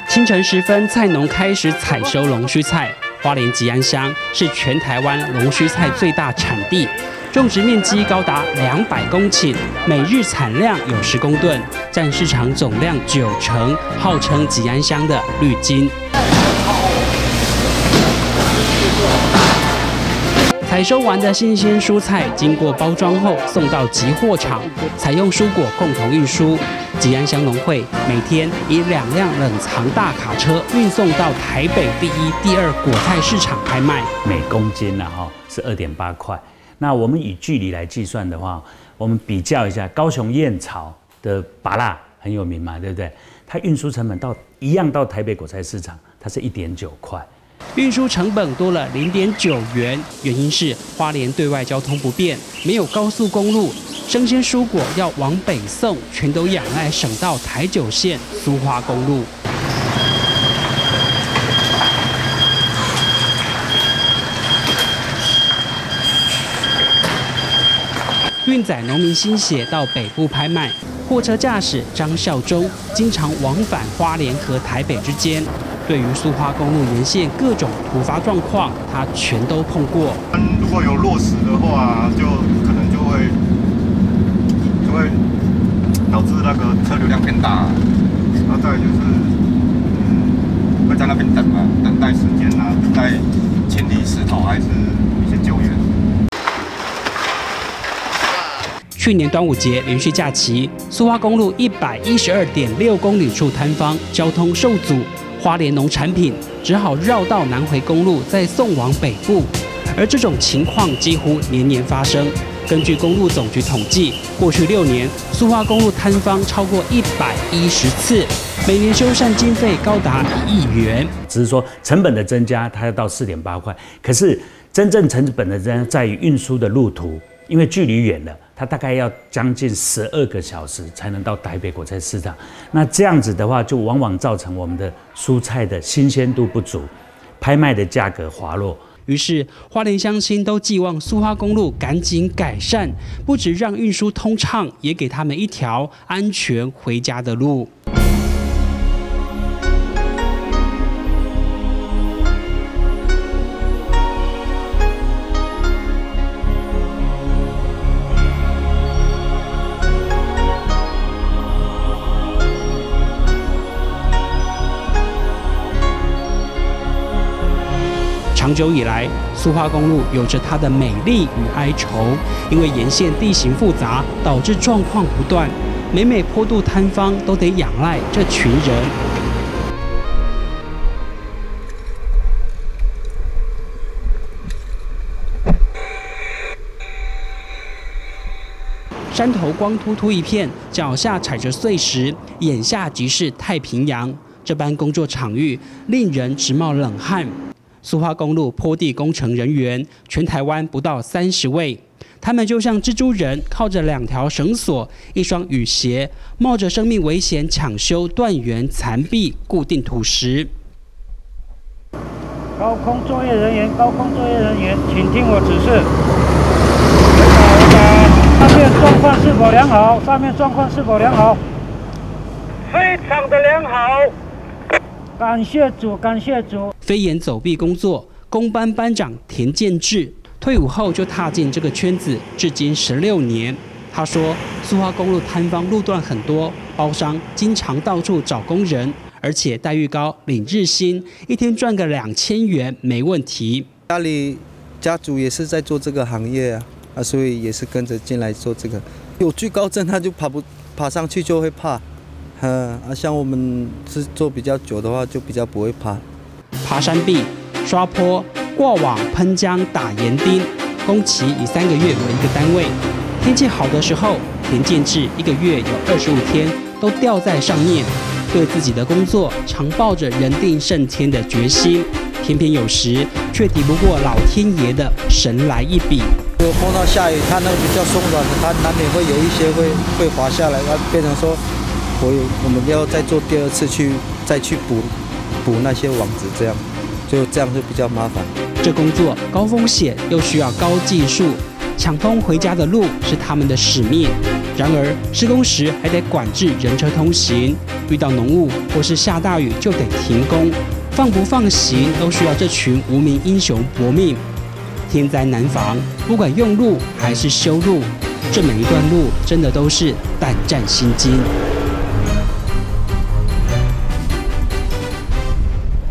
清晨时分，菜农开始采收龙须菜。花莲吉安乡是全台湾龙须菜最大产地，种植面积高达200公顷，每日产量有10公吨，占市场总量90%，号称吉安乡的绿金。采收完的新鲜蔬菜，经过包装后送到集货场，采用蔬果共同运输。吉安乡农会每天以2辆冷藏大卡车运送到台北第一、第二果菜市场拍卖， 每公斤是2.8块。那我们以距离来计算的话，我们比较一下，高雄燕巢的芭乐很有名嘛，对不对？它运输成本一样到台北果菜市场，它是1.9块。 运输成本多了0.9元，原因是花莲对外交通不便，没有高速公路，生鲜蔬果要往北送，全都仰赖省道台9线苏花公路。运载农民心血到北部拍卖，货车驾驶张孝忠经常往返花莲和台北之间。对于苏花公路沿线各种突发状况，他全都碰过。 如果有落石的话，就可能就会导致那个车流量变大。然后再来就是会在那边等嘛，等待时间啊，等待清理石头还是一些救援。 去年端午节连续假期，苏花公路112.6公里处摊方交通受阻。花莲农产品只好绕道南回公路，再送往北部，而这种情况几乎年年发生。根据公路总局统计，过去6年，苏花公路摊方超过110次，每年修缮经费高达1亿元。 只是说成本的增加，它要到4.8块，可是真正成本的增加在于运输的路途，因为距离远了。它大概要将近12个小时才能到台北果菜市场，那这样子的话，就往往造成我们的蔬菜的新鲜度不足，拍卖的价格滑落。 于是花莲乡亲都寄望苏花公路赶紧改善，不只让运输通畅，也给他们一条安全回家的路。长久以来，苏花公路有着它的美丽与哀愁，因为沿线地形复杂，导致状况不断。每坡度摊方都得仰赖这群人。山头光秃秃一片，脚下踩着碎石，眼下即是太平洋。这般工作场域令人直冒冷汗。苏花公路坡地工程人员，全台湾不到30位，他们就像蜘蛛人，靠着2条绳索、1双雨鞋，冒着生命危险抢修断垣残壁，固定土石。 高空作业人员，请听我指示。上面状况是否良好？非常的良好。感谢主。 飞檐走壁工作，工班班长田建志退伍后就踏进这个圈子，至今16年。他说，苏花公路摊方路段很多，包商经常到处找工人，而且待遇高，领日薪，一天赚个2000元没问题。 家族也是在做这个行业啊，所以也是跟着进来做这个。有惧高症，他就爬上去就会怕。像我们是做比较久的话，就比较不会怕。 爬山壁、刷坡、挂网、喷浆、打岩钉，工期以3个月为一个单位。天气好的时候，田建志1个月有25天都吊在上面，对自己的工作常抱着人定胜天的决心。偏偏有时却抵不过老天爷的神来一笔。 如果碰到下雨，它那个比较松软的，它难免会有一些会滑下来，变成说。我们要再做第2次再去补那些网子，这样就比较麻烦。 这工作高风险又需要高技术，抢通回家的路是他们的使命。 然而施工时还得管制人车通行，遇到浓雾或是下大雨就得停工，放不放行都需要这群无名英雄搏命。天灾难防，不管用路还是修路，这每一段路真的都是胆战心惊。